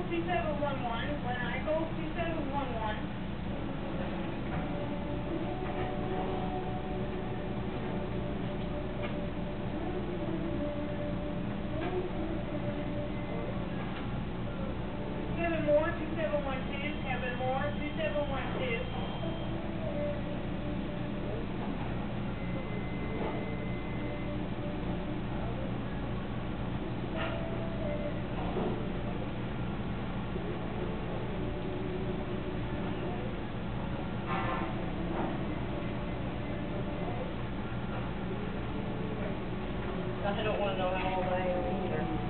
2711. When I go 2711. 7 more, 2712, 7 more, 2712. I don't want to know how old I am either.